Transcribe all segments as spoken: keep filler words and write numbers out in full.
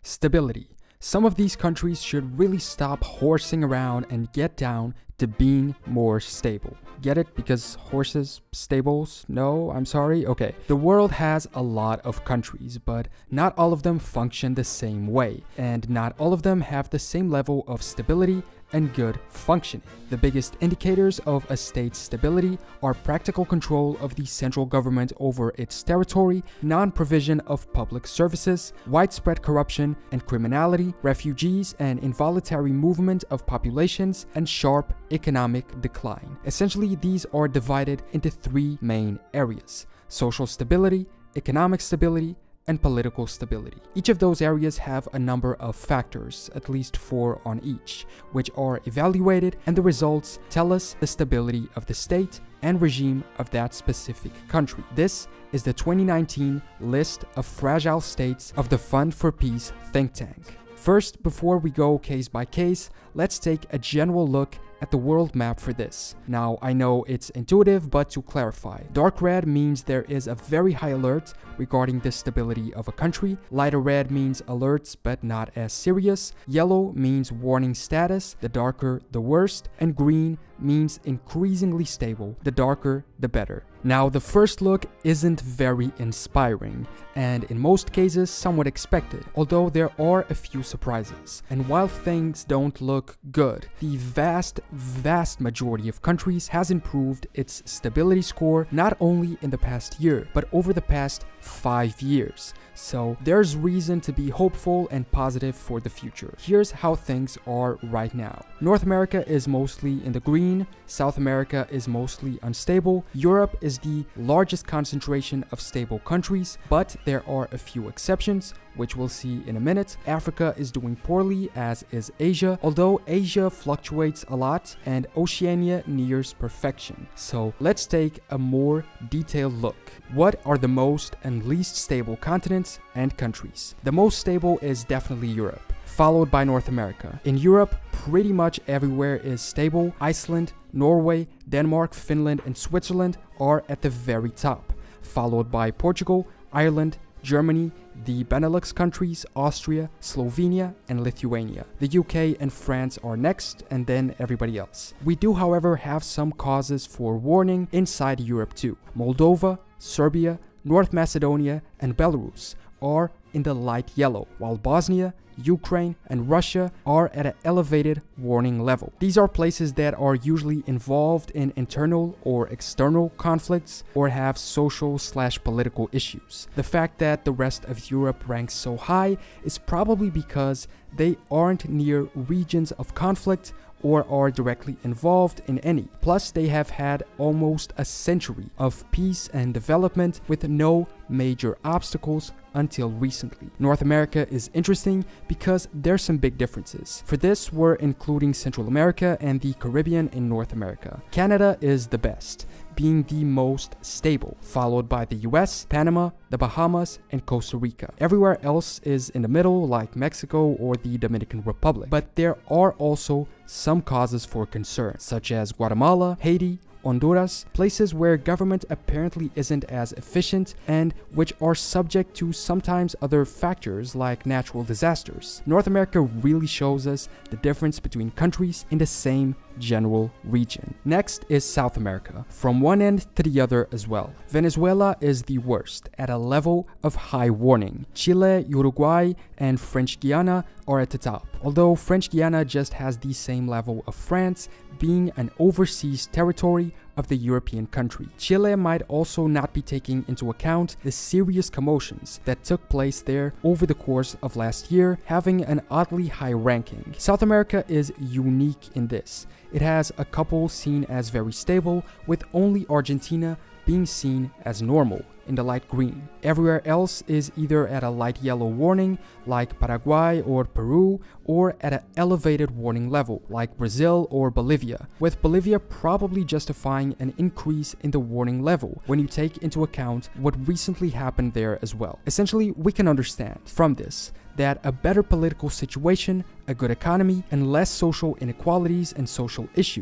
Stability. Some of these countries should really stop horsing around and get down to being more stable. Get it? Because horses, stables? No, I'm sorry? Okay. The world has a lot of countries, but not all of them function the same way, and not all of them have the same level of stability and good functioning. The biggest indicators of a state's stability are practical control of the central government over its territory, non-provision of public services, widespread corruption and criminality, refugees and involuntary movement of populations, and sharp economic decline. Essentially, these are divided into three main areas: social stability, economic stability, and political stability. Each of those areas have a number of factors, at least four on each, which are evaluated, and the results tell us the stability of the state and regime of that specific country. This is the twenty nineteen list of fragile states of the Fund for Peace think tank. First, before we go case by case, let's take a general look at the world map for this. Now, I know it's intuitive, but to clarify, dark red means there is a very high alert regarding the stability of a country, lighter red means alerts but not as serious, yellow means warning status, the darker the worst, and green means increasingly stable, the darker the better. Now, the first look isn't very inspiring, and in most cases somewhat expected, although there are a few surprises. And while things don't look good, the vast, vast majority of countries has improved its stability score not only in the past year, but over the past five years. So there's reason to be hopeful and positive for the future. Here's how things are right now. North America is mostly in the green, South America is mostly unstable, Europe is the largest concentration of stable countries, but there are a few exceptions, which we'll see in a minute. Africa is doing poorly, as is Asia, although Asia fluctuates a lot and Oceania nears perfection. So let's take a more detailed look. What are the most and least stable continents and countries? The most stable is definitely Europe, followed by North America. In Europe, pretty much everywhere is stable. Iceland, Norway, Denmark, Finland, and Switzerland are at the very top, followed by Portugal, Ireland, Germany, the Benelux countries, Austria, Slovenia, and Lithuania. The U K and France are next, and then everybody else. We do, however, have some causes for warning inside Europe too. Moldova, Serbia, North Macedonia, and Belarus are in the light yellow, while Bosnia, Ukraine, and Russia are at an elevated warning level. These are places that are usually involved in internal or external conflicts or have social slash political issues. The fact that the rest of Europe ranks so high is probably because they aren't near regions of conflict or are directly involved in any. Plus, they have had almost a century of peace and development with no major obstacles until recently. North America is interesting because there's some big differences. For this, we're including Central America and the Caribbean in North America. Canada is the best, being the most stable, followed by the U S, Panama, the Bahamas, and Costa Rica. Everywhere else is in the middle, like Mexico or the Dominican Republic. But there are also some causes for concern, such as Guatemala, Haiti, Honduras, places where government apparently isn't as efficient and which are subject to sometimes other factors like natural disasters. North America really shows us the difference between countries in the same general region. Next is South America, from one end to the other as well. Venezuela is the worst, at a level of high warning. Chile, Uruguay, and French Guiana are at the top, although French Guiana just has the same level of France, being an overseas territory of the European country. Chile might also not be taking into account the serious commotions that took place there over the course of last year, having an oddly high ranking. South America is unique in this. It has a couple seen as very stable, with only Argentina being seen as normal in the light green. Everywhere else is either at a light yellow warning, like Paraguay or Peru, or at an elevated warning level, like Brazil or Bolivia, with Bolivia probably justifying an increase in the warning level when you take into account what recently happened there as well. Essentially, we can understand from this that a better political situation, a good economy, and less social inequalities and social issues,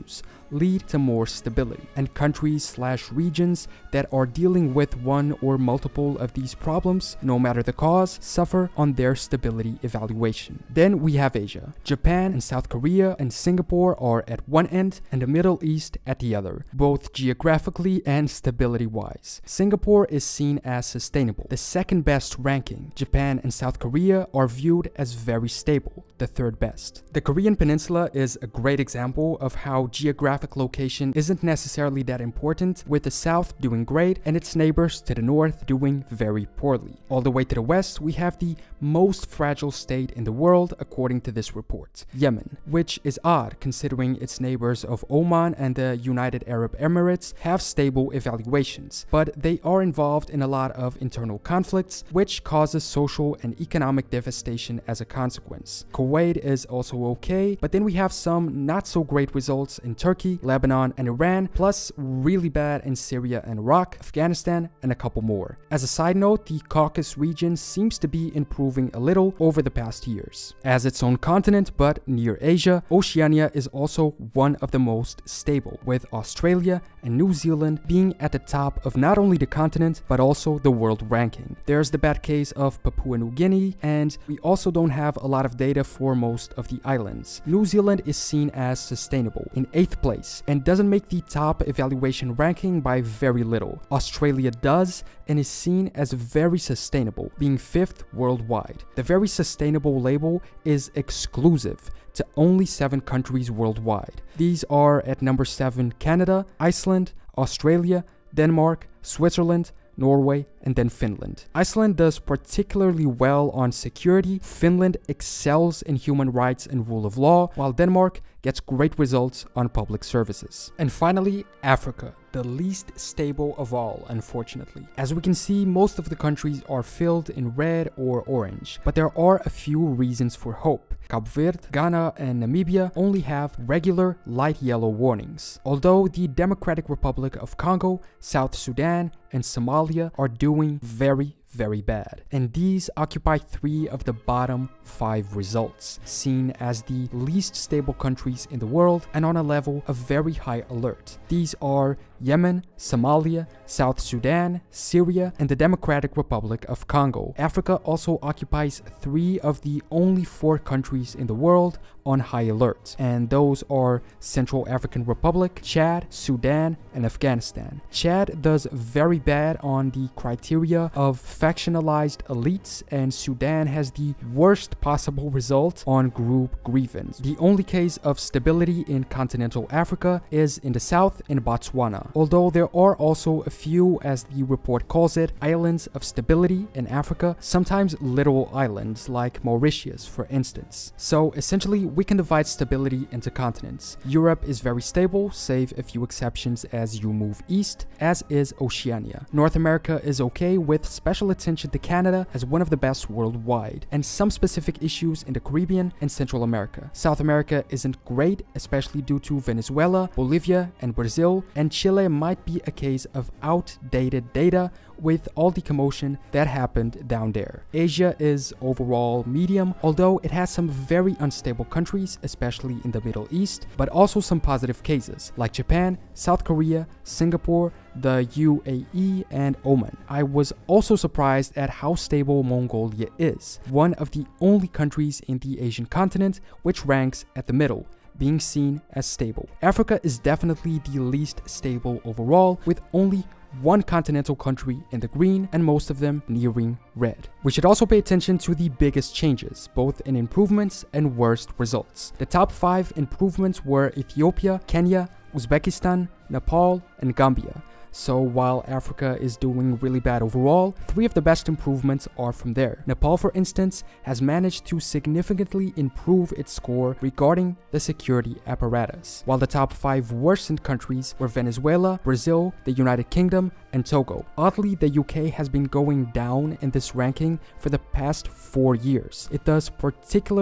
lead to more stability, and countries slash regions that are dealing with one or multiple of these problems, no matter the cause, suffer on their stability evaluation. Then we have Asia. Japan and South Korea and Singapore are at one end and the Middle East at the other, both geographically and stability-wise. Singapore is seen as sustainable, the second best ranking. Japan and South Korea are viewed as very stable, the third best. The Korean Peninsula is a great example of how geographic location isn't necessarily that important, with the south doing great and its neighbors to the north doing very poorly. All the way to the west, we have the most fragile state in the world according to this report, Yemen, which is odd considering its neighbors of Oman and the United Arab Emirates have stable evaluations, but they are involved in a lot of internal conflicts, which causes social and economic devastation as a consequence. Kuwait is also okay, but then we have some not so great results in Turkey, Lebanon, and Iran, plus really bad in Syria and Iraq, Afghanistan, and a couple more. As a side note, the Caucasus region seems to be improving a little over the past years. As its own continent, but near Asia, Oceania is also one of the most stable, with Australia and New Zealand being at the top of not only the continent, but also the world ranking. There's the bad case of Papua New Guinea, and we also don't have a lot of data for most of the islands. New Zealand is seen as sustainable, in eighth place, and doesn't make the top evaluation ranking by very little. Australia does, and is seen as very sustainable, being fifth worldwide. The very sustainable label is exclusive to only seven countries worldwide. These are at number seven Canada, Iceland, Australia, Denmark, Switzerland, Norway, and then Finland. Iceland does particularly well on security, Finland excels in human rights and rule of law, while Denmark gets great results on public services. And finally, Africa, the least stable of all, unfortunately. As we can see, most of the countries are filled in red or orange, but there are a few reasons for hope. Cape Verde, Ghana, and Namibia only have regular light yellow warnings, although the Democratic Republic of Congo, South Sudan, and Somalia are doing very, very bad. And these occupy three of the bottom five results, seen as the least stable countries in the world and on a level of very high alert. These are Yemen, Somalia, South Sudan, Syria, and the Democratic Republic of Congo. Africa also occupies three of the only four countries in the world on high alert, and those are Central African Republic, Chad, Sudan, and Afghanistan. Chad does very bad on the criteria of factionalized elites, and Sudan has the worst possible result on group grievance. The only case of stability in continental Africa is in the south in Botswana, although there are also a few, as the report calls it, islands of stability in Africa, sometimes little islands like Mauritius, for instance. So essentially, we can divide stability into continents. Europe is very stable, save a few exceptions as you move east, as is Oceania. North America is okay, with special attention to Canada as one of the best worldwide, and some specific issues in the Caribbean and Central America. South America isn't great, especially due to Venezuela, Bolivia, and Brazil, and Chile might be a case of outdated data with all the commotion that happened down there. Asia is overall medium, although it has some very unstable countries, especially in the Middle East, but also some positive cases, like Japan, South Korea, Singapore, the U A E, and Oman. I was also surprised at how stable Mongolia is, one of the only countries in the Asian continent which ranks at the middle, being seen as stable. Africa is definitely the least stable overall, with only one continental country in the green and most of them nearing red. We should also pay attention to the biggest changes, both in improvements and worst results. The top five improvements were Ethiopia, Kenya, Uzbekistan, Nepal, and Gambia. So while Africa is doing really bad overall, three of the best improvements are from there. Nepal, for instance, has managed to significantly improve its score regarding the security apparatus, while the top five worsened countries were Venezuela, Brazil, the United Kingdom, and Togo. Oddly, the U K has been going down in this ranking for the past four years. It does particularly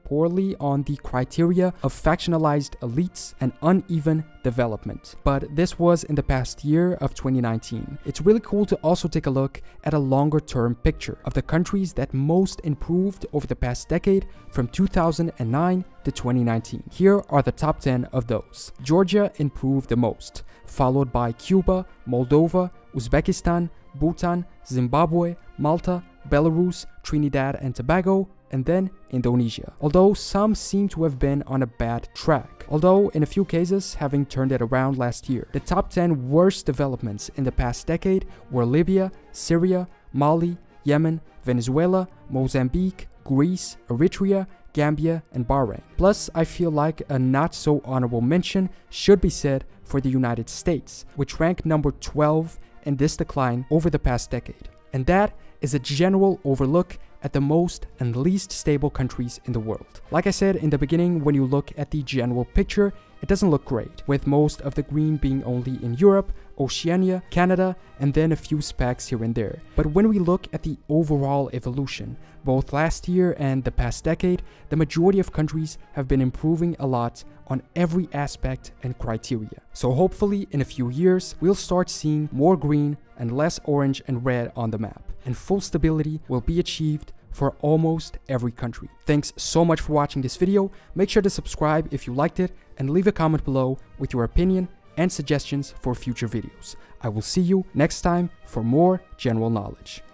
poorly on the criteria of factionalized elites and uneven development. But this was in the past year of twenty nineteen. It's really cool to also take a look at a longer term picture of the countries that most improved over the past decade from two thousand nine to twenty nineteen. Here are the top ten of those. Georgia improved the most, followed by Cuba, Moldova, Uzbekistan, Bhutan, Zimbabwe, Malta, Belarus, Trinidad and Tobago, and then Indonesia. Although some seem to have been on a bad track. Although in a few cases having turned it around last year. The top ten worst developments in the past decade were Libya, Syria, Mali, Yemen, Venezuela, Mozambique, Greece, Eritrea, Gambia, and Bahrain. Plus, I feel like a not so honorable mention should be said for the United States, which ranked number twelve in this decline over the past decade. And that is a general overlook at the most and least stable countries in the world. Like I said in the beginning, when you look at the general picture, it doesn't look great, with most of the green being only in Europe, Oceania, Canada, and then a few specks here and there. But when we look at the overall evolution, both last year and the past decade, the majority of countries have been improving a lot on every aspect and criteria. So hopefully in a few years, we'll start seeing more green and less orange and red on the map, and full stability will be achieved for almost every country. Thanks so much for watching this video. Make sure to subscribe if you liked it and leave a comment below with your opinion and suggestions for future videos. I will see you next time for more general knowledge.